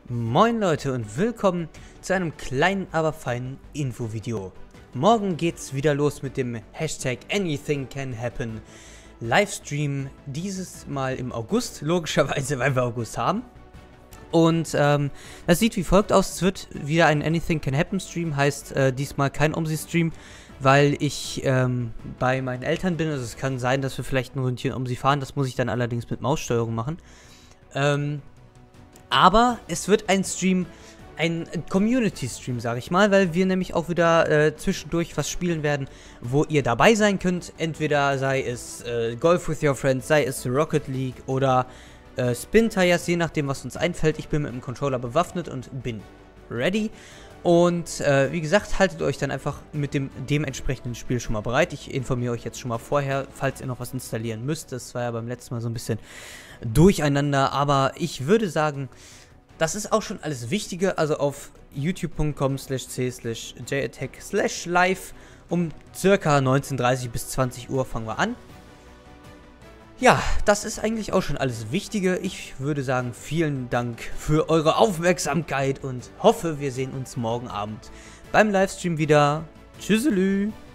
Moin Leute und willkommen zu einem kleinen, aber feinen Infovideo. Morgen geht's wieder los mit dem Hashtag AnythingCanHappen Livestream, dieses Mal im August, logischerweise, weil wir August haben. Und das sieht wie folgt aus: Es wird wieder ein AnythingCanHappen Stream, heißt diesmal kein OMSI-Stream, weil ich bei meinen Eltern bin. Also es kann sein, dass wir vielleicht ein Ründchen OMSI fahren, das muss ich dann allerdings mit Maussteuerung machen. Aber es wird ein Stream, ein Community-Stream, sage ich mal, weil wir nämlich auch wieder zwischendurch was spielen werden, wo ihr dabei sein könnt. Entweder sei es Golf with Your Friends, sei es Rocket League oder Spin Tires, je nachdem, was uns einfällt. Ich bin mit dem Controller bewaffnet und bin ready. Und wie gesagt, haltet euch dann einfach mit dem dementsprechenden Spiel schon mal bereit. Ich informiere euch jetzt schon mal vorher, falls ihr noch was installieren müsst. Das war ja beim letzten Mal so ein bisschen durcheinander, aber ich würde sagen, das ist auch schon alles Wichtige. Also auf youtube.com/c/jattack/live um circa 19:30 bis 20 Uhr fangen wir an. Ja, das ist eigentlich auch schon alles Wichtige. Ich würde sagen, vielen Dank für eure Aufmerksamkeit und hoffe, wir sehen uns morgen Abend beim Livestream wieder. Tschüsselü!